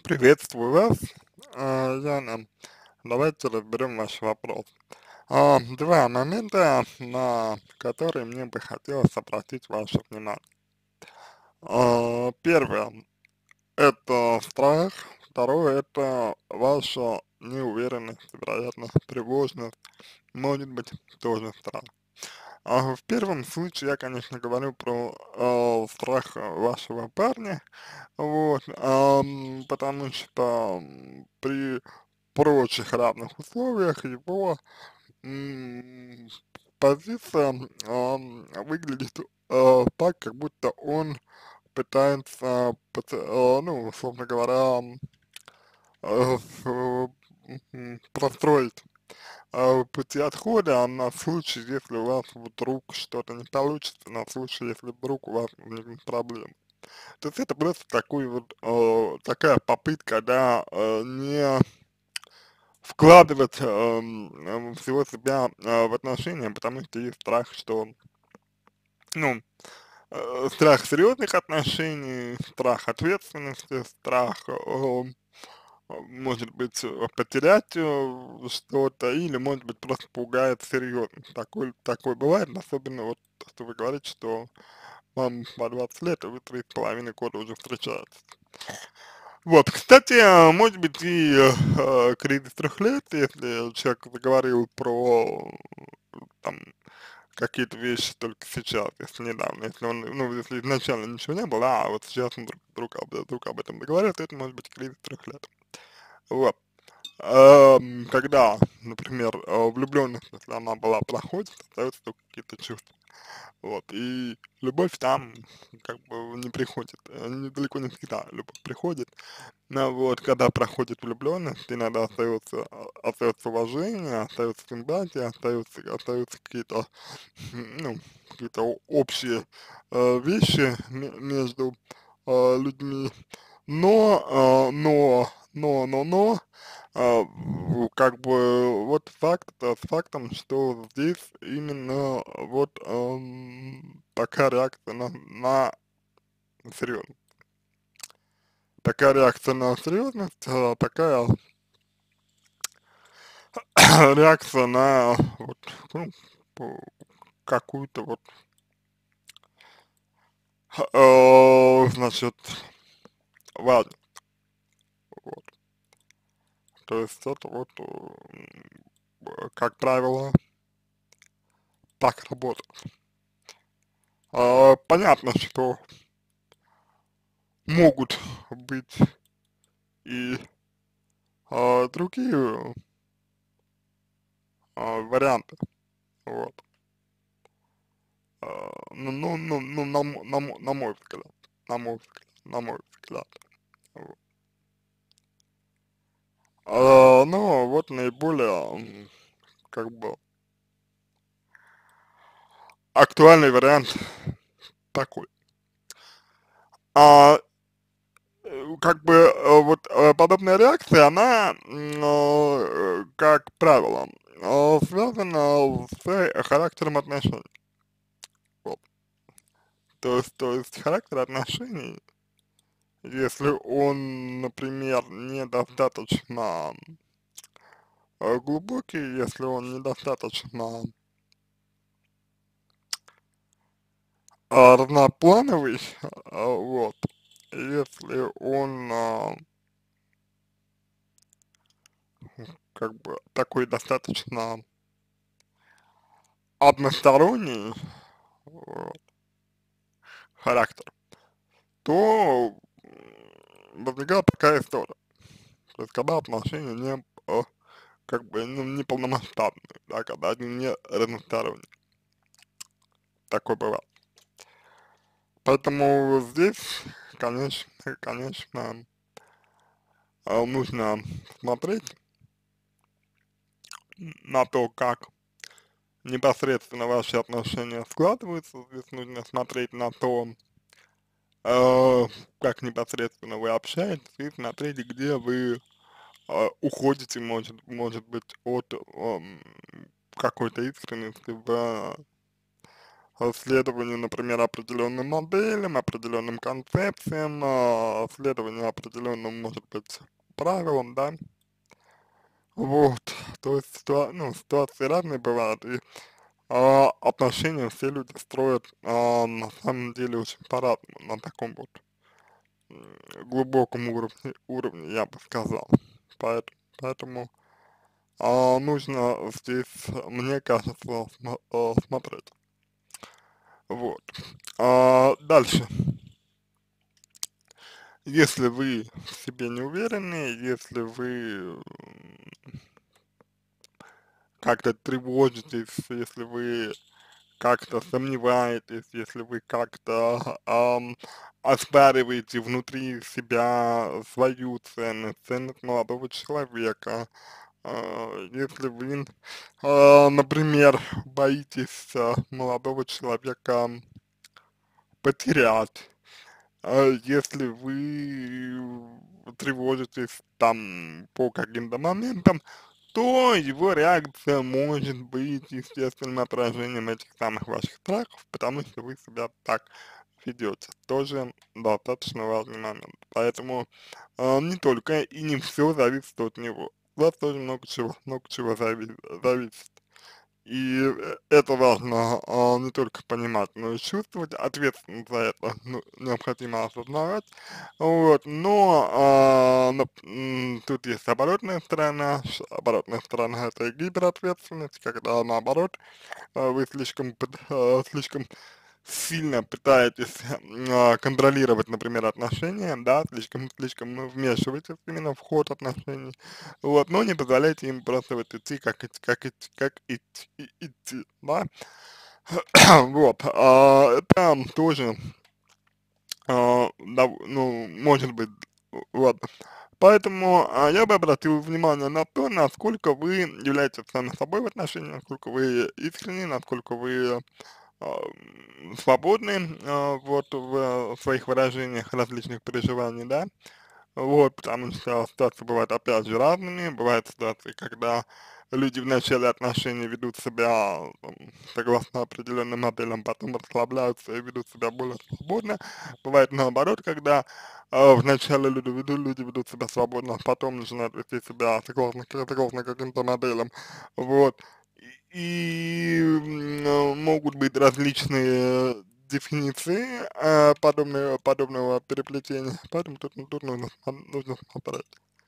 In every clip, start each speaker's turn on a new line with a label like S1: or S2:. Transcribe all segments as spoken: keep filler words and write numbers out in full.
S1: Приветствую вас, а, Яна. Давайте разберем ваш вопрос. А, два момента, на которые мне бы хотелось обратить ваше внимание. А, первое, это страх, второе, это ваша неуверенность, вероятно, тревожность, может быть, тоже страх. А, в первом случае я, конечно, говорю про а, страх вашего парня, вот, ам, потому что м, при прочих равных условиях его м, позиция ам, выглядит а, так, как будто он пытается, пот- а, ну, условно говоря, м, а, с- м, простроить а, пути отхода на случай, если у вас вдруг что-то не получится, на случай, если вдруг у вас возникнут проблемы. То есть это просто такой вот, э, такая попытка, да, э, не вкладывать эм, эм, всего себя э, в отношения, потому что есть страх, что, ну, э, страх серьезных отношений, страх ответственности, страх, э, может быть, э, потерять э, что-то, или, может быть, просто пугает серьезно. Такой, такой бывает, особенно вот то, что вы говорите, что вам по двадцать лет, и вы три с половиной года уже встречаетесь. Вот, кстати, а, может быть, и э, кризис трех лет, если человек заговорил про там какие-то вещи только сейчас, если недавно, если он, ну, если изначально ничего не было, а вот сейчас он вдруг, вдруг, об, вдруг об этом заговорил, то это может быть кризис трех лет. Вот. Ам, когда, например, влюбленность, если она была, проходит, остаются только какие-то чувства. Вот, и любовь там как бы не приходит, э, не, далеко не всегда любовь приходит. Ну вот, когда проходит влюбленность, иногда остается, а, остается уважение, остается симпатия, остаются, остаются какие-то, ну, какие-то о- общие э, вещи ме- между э, людьми, но, э, но, но, но, но, а, в- как бы вот факт, э, с фактом, что здесь именно вот эм, такая реакция на, на серьезность. Такая реакция на серьезность, э, такая реакция на вот, ну, по- какую-то вот, э, значит, важность, вот. То есть это вот, э, как правило, так работает. А, понятно, что могут быть и а, другие а, варианты, вот. А, ну, ну, ну, ну, на, мо- на, мо- на мой взгляд, на мой взгляд, на мой взгляд. Вот. А, ну, вот наиболее, м, как бы, актуальный вариант такой. А, э, как бы, э, вот, э, подобная реакция, она, м, э, как правило, э, связана с характером отношений. Вот. То есть, то есть характер отношений, если он, например, недостаточно э, глубокий, если он недостаточно э, разноплановый, э, вот, если он э, как бы такой достаточно односторонний вот, характер, то м, возникает такая история. То есть, когда отношения не, э, как бы, ну, не полномасштабные, да, когда они не разносторонние. Такое бывает. Поэтому здесь, конечно, конечно, а, нужно смотреть на то, как непосредственно ваши отношения складываются. Здесь нужно смотреть на то, э, как непосредственно вы общаетесь, и смотреть, где вы э, уходите, может, может быть, от эм, какой-то искренности в э, следованию, например, определенным моделям, определенным концепциям, э, следованию определенным, может быть, правилам, да, вот, то есть, ситуа ну, ситуации разные бывают, и а, отношения все люди строят, а, на самом деле очень по-разному, на таком вот м, глубоком уровне, уровне, я бы сказал. Поэт- Поэтому а, нужно здесь, мне кажется, смо- э, смотреть. Вот. А, дальше. Если вы в себе не уверены, если вы как-то тревожитесь, если вы как-то сомневаетесь, если вы как-то ам, оспариваете внутри себя свою ценность, ценность молодого человека, а, если вы, а, например, боитесь а, молодого человека потерять, а, если вы тревожитесь там по каким-то моментам, то его реакция может быть естественным отражением этих самых ваших страхов, потому что вы себя так ведете. Тоже достаточно важный момент. Поэтому э, не только и не все зависит от него. У вас тоже много чего, много чего зави- зависит. И э, это важно а, не только понимать, но и чувствовать, ответственность за это ну, необходимо осознавать, вот, но а, нап- м, тут есть оборотная сторона, ш- оборотная сторона это гиперответственность, когда наоборот а, вы слишком, пыт- а, слишком сильно пытаетесь а, контролировать, например, отношения, да, слишком, слишком вмешиваетесь именно в ход отношений, вот, но не позволяйте им просто вот идти, как идти, как идти, как идти, и- идти, да, вот, а, это тоже, а, дов- ну, может быть, вот, поэтому а, я бы обратил внимание на то, насколько вы являетесь сами собой в отношениях, насколько вы искренни, насколько вы а, м, свободны а, вот в своих выражениях различных переживаний, да, вот, потому что ситуации бывают опять же разными, бывают ситуации, когда люди в начале отношений ведут себя там, согласно определенным моделям, потом расслабляются и ведут себя более свободно, бывает наоборот, когда а, вначале люди ведут, люди ведут себя свободно, а потом начинают вести себя согласно, согласно каким-то моделям, вот, и, м, э, могут быть различные дефиниции э, подобного, подобного переплетения, поэтому тут, ну, тут нужно, см- нужно смотреть.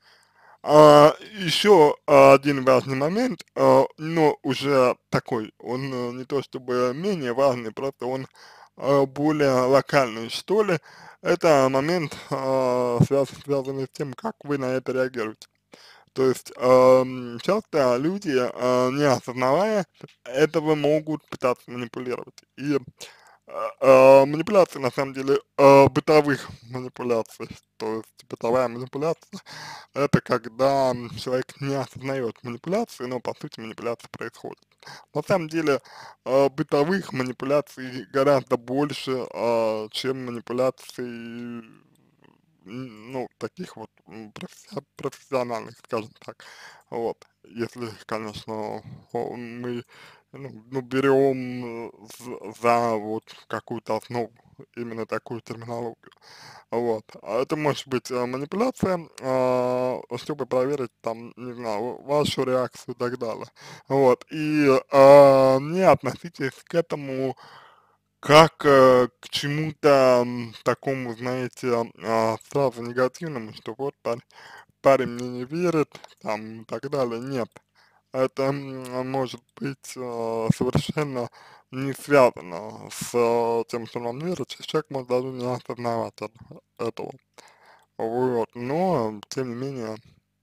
S1: А, еще один важный момент, а, но уже такой, он э, не то чтобы менее важный, просто он э, более локальный, что ли, это момент, а, связ- связанный с тем, как вы на это реагируете. То есть ам, часто люди, а, не осознавая этого, могут пытаться манипулировать. И а, а, манипуляции, на самом деле, а, бытовых манипуляций, то есть бытовая манипуляция, это когда м, человек не осознает манипуляции, но по сути манипуляция происходит. На самом деле а, бытовых манипуляций гораздо больше, а, чем манипуляций, м, ну, таких вот м, професси- профессиональных, скажем так. Вот, если, конечно, о, мы ну, ну, берем э, з- за вот какую-то основу именно такую терминологию. Вот. А это может быть э, манипуляция, а, чтобы проверить там, не знаю, вашу реакцию и так далее. Вот. И а, не относитесь к этому как э, к чему-то м, такому, знаете, а, сразу негативному, что вот парень, парень мне не верит, там и так далее. Нет, это м, может быть э, совершенно не связано с э, тем, что нам верит, человек может даже не осознавать это- этого. Вот, но, тем не менее,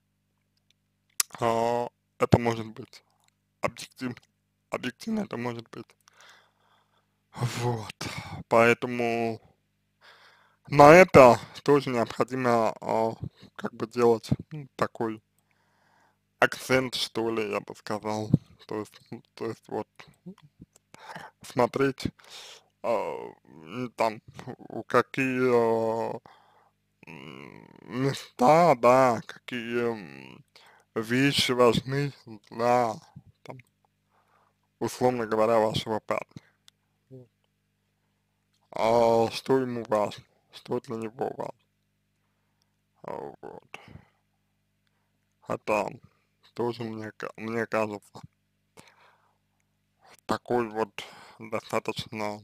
S1: а, это может быть объективно, объективно это может быть. Вот, поэтому на это тоже необходимо а, как бы делать ну, такой акцент, что ли, я бы сказал. То есть, ну, то есть вот смотреть а, м, там у какие а, м, места, да, какие м, вещи важны для, там, условно говоря, вашего парня. а, что ему важно, что для него важно. А, вот. Это тоже мне, ка- мне кажется такой вот достаточно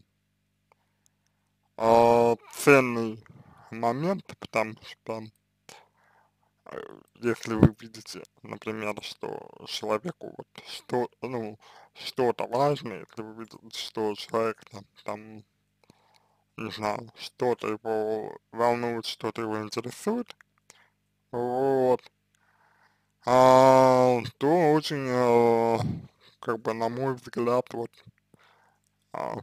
S1: а, ценный момент, потому что э, если вы видите, например, что человеку вот что, ну, что-то важно, если вы видите, что человек там, там, не знаю, что-то его волнует, что-то его интересует, вот, а, то очень, э, как бы, на мой взгляд, вот, а,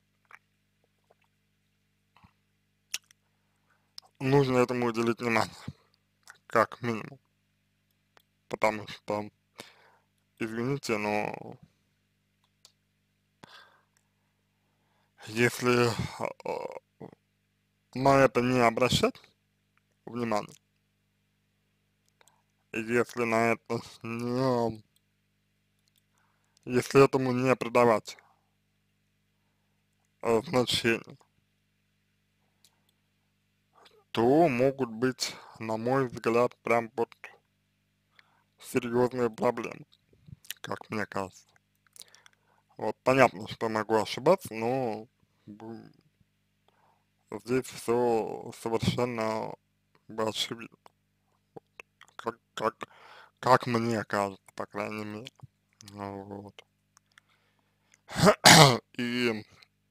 S1: нужно этому уделить внимание, как минимум, потому что, извините, но если э, на это не обращать внимания, если на это не, если этому не придавать э, значения, то могут быть, на мой взгляд, прям вот серьезные проблемы, как мне кажется. Вот понятно, что могу ошибаться, но б- здесь все совершенно как бы очевидно, как, как, как мне кажется, по крайней мере. Ну вот. И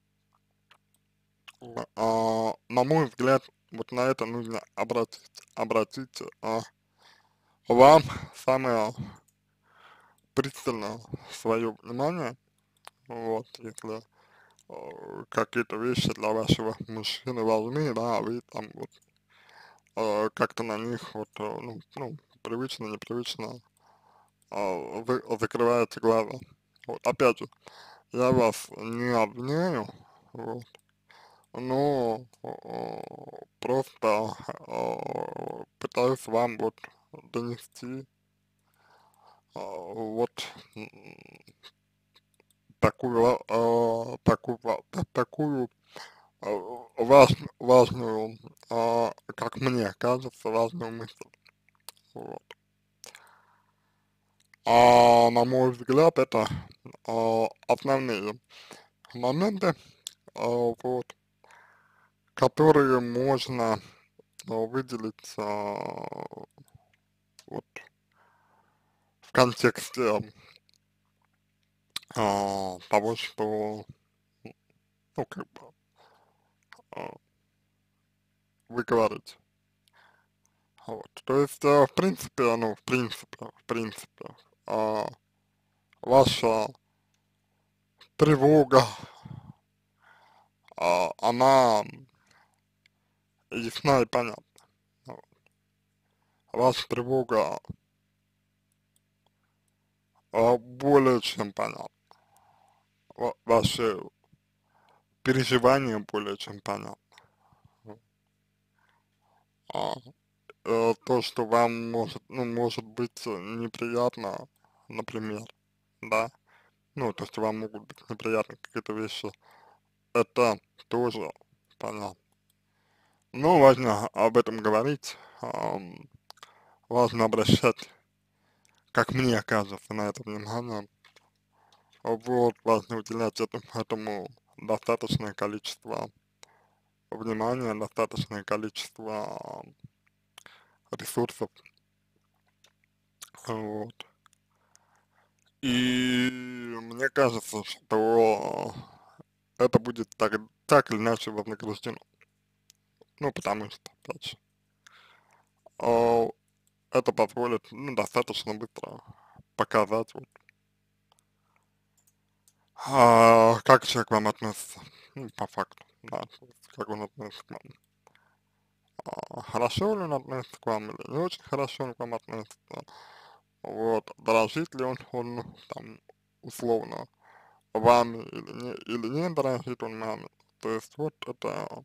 S1: а, на мой взгляд, вот на это нужно обратить, обратить а, вам самое пристальное свое внимание, вот, если э, какие-то вещи для вашего мужчины важны, да, а вы там вот э, как-то на них вот, э, ну, ну, привычно, непривычно э, вы закрываете глаза. Вот, опять же, я вас не обвиняю, вот, но э, просто э, пытаюсь вам вот донести э, вот м, такую, э, такую, ва- та- такую э, важ- важную, э, как мне кажется, важную мысль. Вот. А на мой взгляд, это э, основные моменты, э, вот, которые можно э, выделить э, вот, в контексте а, того, что, ну, как бы, а, вы говорите. Вот. То есть, а, в принципе, ну, в принципе, в принципе, а, ваша тревога, а, она ясна и понятна. Вот. Ваша тревога а, более чем понятна. Ва- Ваши переживания более чем понятны. Вот. А, э, то, что вам может, ну, может быть э, неприятно, например, да, ну, то, что вам могут быть неприятны какие-то вещи, это тоже понятно. Но важно об этом говорить, ам, важно обращать, как мне кажется, на это внимание. Вот, важно уделять этому, этому достаточное количество внимания, достаточное количество ам, ресурсов. Вот. И мне кажется, что это будет так, так или иначе вознаграждено. Ну, потому что, опять же, а, это позволит, ну, достаточно быстро показать, вот, а, как человек к вам относится, ну, по факту, да, то есть как он относится к вам. А, хорошо ли он относится к вам или не очень хорошо он к вам относится, вот, дорожит ли он, он там, условно, вами или не, или не дорожит он вами. То есть вот это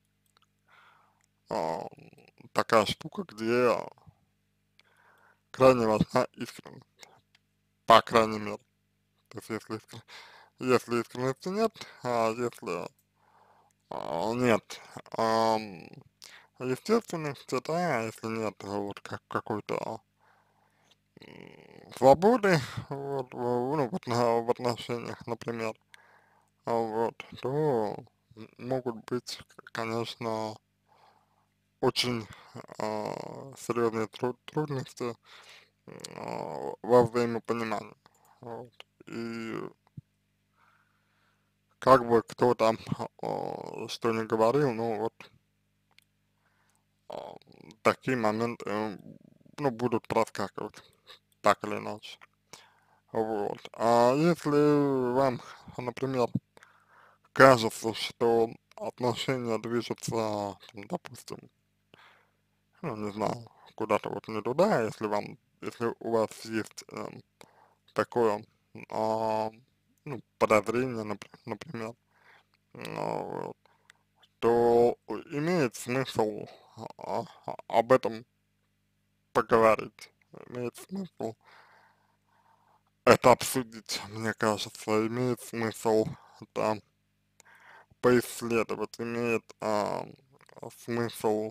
S1: а, такая штука, где крайне важна искренность, по крайней мере. То есть если, искрен- если искренности нет, а если А, нет, ам, естественности, да, если нет вот как какой-то м, свободы вот, в- ну, в, отно- в отношениях, например, а, вот, то м, могут быть, к- конечно, очень а, серьезные тру- трудности а, во взаимопонимании. Вот. И как бы кто там а, что ни говорил, ну вот а, такие моменты, м, ну, будут проскакивать, так или иначе. Вот. А если вам, например, кажется, что отношения движутся, там, допустим, ну, не знаю, куда-то вот не туда, если вам, если у вас есть эм, такое, а, ну, подозрение, напр- например, а, вот, то имеет смысл а, а, об этом поговорить, имеет смысл это обсудить, мне кажется, имеет смысл это поисследовать, имеет а, смысл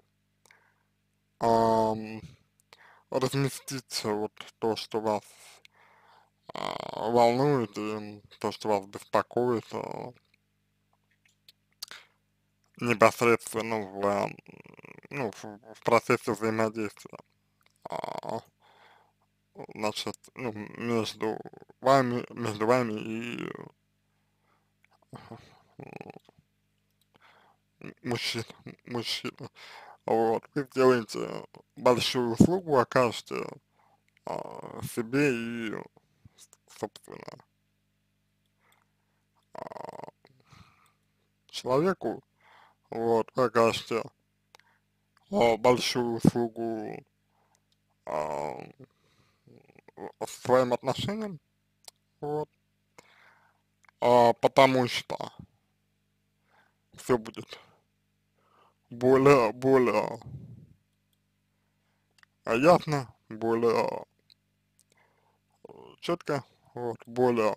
S1: ам, разместить вот то, что вас а, волнует, и то, что вас беспокоит, а, непосредственно в, а, ну, в, в процессе взаимодействия. А, значит, ну, между вами, между вами и м, мужчин, мужчиной. Вот, вы сделаете большую услугу, окажете а, себе и, собственно, а, человеку, вот, вы окажете а, большую услугу а, в- своим отношениям, вот, а, потому что все будет более, более а, ясно, более четко, вот, более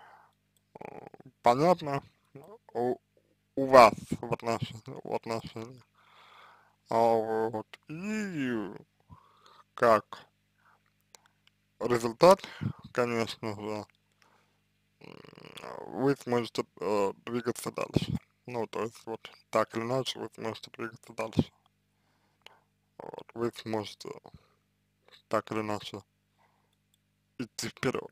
S1: понятно у, у вас в отношениях, в отношениях. А, вот. И как результат, конечно же, м, вы сможете э, двигаться дальше. Ну, то есть вот так или иначе вы сможете двигаться дальше. Вот. Вы сможете так или иначе идти вперед.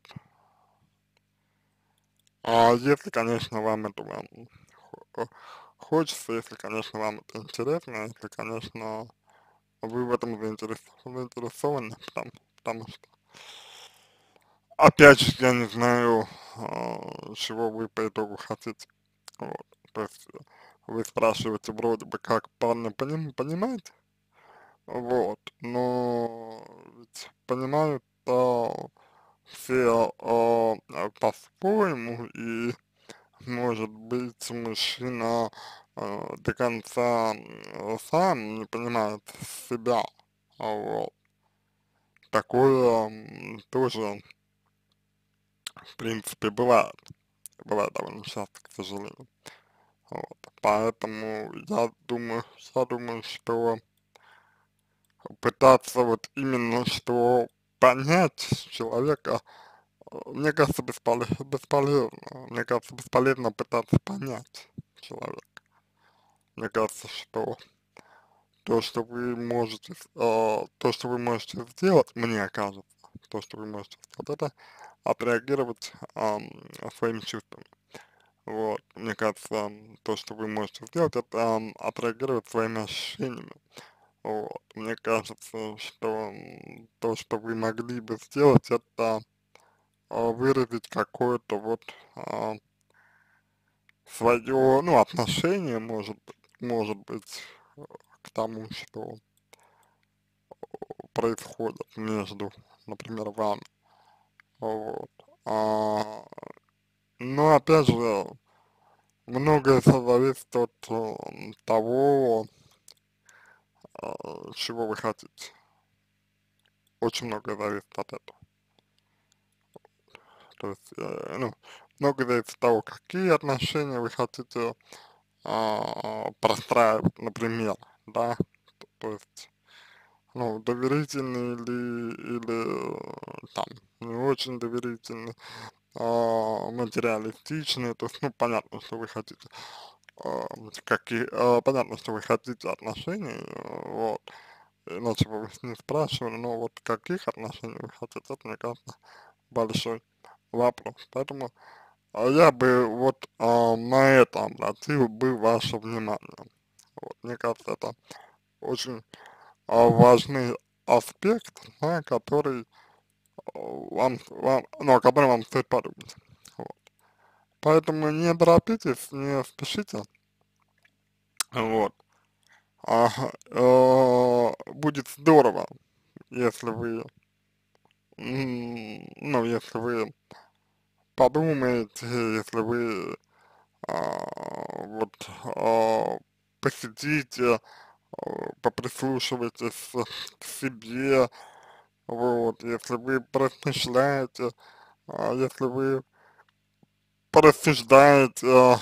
S1: А если, конечно, вам этого хо- хочется, если, конечно, вам это интересно, если, конечно, вы в этом заинтерес- заинтересованы, потому, потому что опять же, я не знаю, а, чего вы по итогу хотите. Вот. То есть э, вы спрашиваете вроде бы как парня поним, понимаете, вот, но ведь понимают а, все а, а, по-своему, и может быть мужчина а, до конца м, сам не понимает себя, а вот. Такое м, тоже, в принципе, бывает. Бывает довольно часто, к сожалению. Вот. Поэтому я думаю, я думаю, что пытаться вот именно что понять человека, э, мне кажется, бесполе- бесполезно. Мне кажется, бесполезно пытаться понять человека. Мне кажется, что то, что вы можете, с- э, то, что вы можете сделать, мне кажется, то, что вы можете сделать, это отреагировать ам, своими чувствами. Вот, мне кажется, м, то, что вы можете сделать, это м, отреагировать своими ощущениями. Вот, мне кажется, что м, то, что вы могли бы сделать, это а, выразить какое-то вот а, свое, ну, отношение, может быть, может быть, э, к тому, что происходит между, например, вами. Вот. А, но опять же, многое зависит от э, того, а, чего вы хотите. Очень многое зависит от этого. То есть, э, ну, много зависит от того, какие отношения вы хотите а, простраивать, например, да, то, то есть, ну, доверительный или, или э, там не очень доверительный, а, материалистичный, то есть, ну, понятно, что вы хотите, а, какие, а, понятно, что вы хотите отношений, э, вот, иначе бы вы не спрашивали, но вот каких отношений вы хотите, это, мне кажется, большой вопрос. Поэтому а, я бы вот а, на это обратил бы ваше внимание. Вот, мне кажется, это очень а, важный аспект, да, который а, вам, вам, ну, о котором вам стоит подумать. Вот. Поэтому не торопитесь, не спешите. Вот. А, э, будет здорово, если вы, м, ну, если вы подумаете, если вы а, вот а, посидите, а, поприслушивайтесь к себе, вот, если вы поразмышляете, а, если вы порассуждаете, а,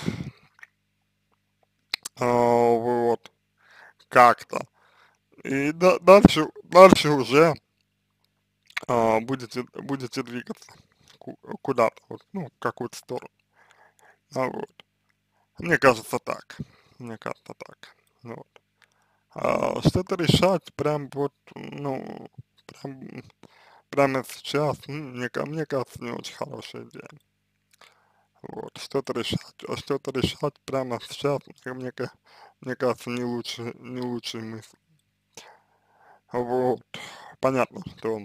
S1: а, вот, как-то, и да, дальше, дальше уже а, будете, будете двигаться ку- куда-то, вот, ну, в какую-то сторону, а, вот. Мне кажется так, мне кажется так, вот. А, что-то решать прям вот, ну, прям, прямо сейчас, м, мне, ка- мне кажется, не очень хорошая идея. Вот, что-то решать, а что-то решать прямо сейчас, мне, мне, ка- мне кажется, не лучше, не лучшая мысль. Вот, понятно, что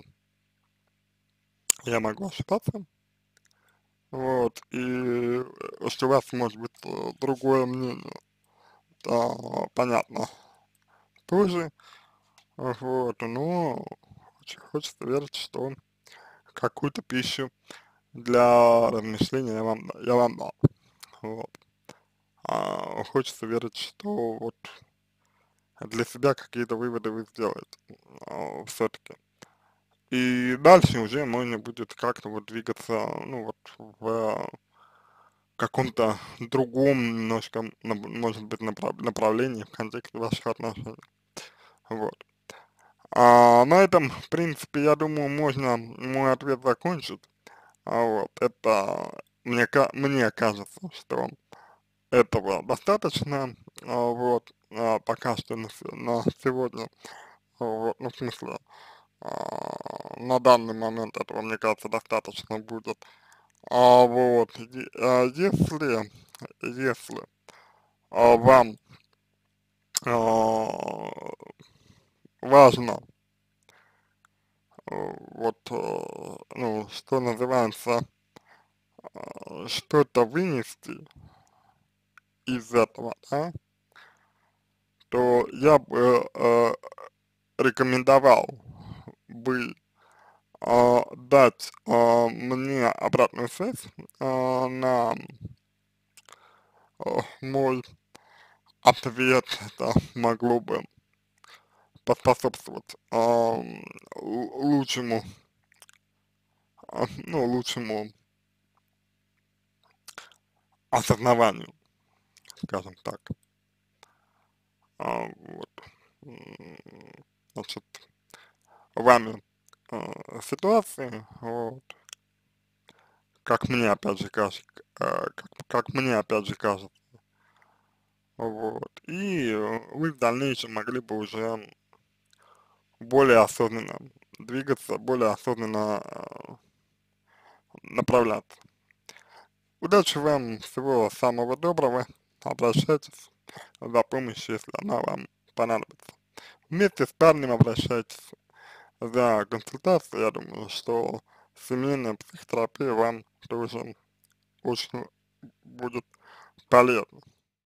S1: я могу ошибаться, вот, и э, что у вас может быть э, другое мнение, да, понятно, тоже, вот, но очень хочется верить, что какую-то пищу для размышления я вам, да- я вам дал. Вот. А, хочется верить, что вот для себя какие-то выводы вы сделаете а, все-таки. И дальше уже можно будет как-то вот двигаться, ну вот в каком-то другом немножко, нап- может быть, направ- направлении в контексте ваших отношений. Вот. А на этом, в принципе, я думаю, можно мой ответ закончить. А вот, это мне, ка- мне кажется, что этого достаточно, а, вот, а, пока что на, се- на сегодня, а, вот, ну, в смысле, а, на данный момент этого, мне кажется, достаточно будет. А вот, е- а, если, если а, вам а, важно, э, вот, э, ну, что называется, а, что-то вынести из этого, да, то я бы э, рекомендовал бы а, дать а, мне обратную связь а, на а, мой ответ, это могло бы поспособствовать а, м, л- лучшему, а, ну, лучшему осознаванию, скажем так. А, вот. М, Значит, вами а, ситуации, вот, как мне опять же кажется, как, как мне опять же кажется, вот, и э, вы в дальнейшем могли бы уже более осознанно двигаться, более осознанно э, направляться. Удачи вам, всего самого доброго, обращайтесь за помощью, если она вам понадобится. Вместе с парнем обращайтесь за консультацией, я думаю, что семейная психотерапия вам тоже очень будет полезна.